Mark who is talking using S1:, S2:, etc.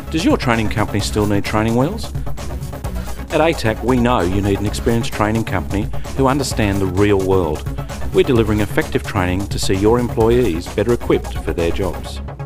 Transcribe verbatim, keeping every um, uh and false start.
S1: Does your training company still need training wheels? At Atac, we know you need an experienced training company who understand the real world. We're delivering effective training to see your employees better equipped for their jobs.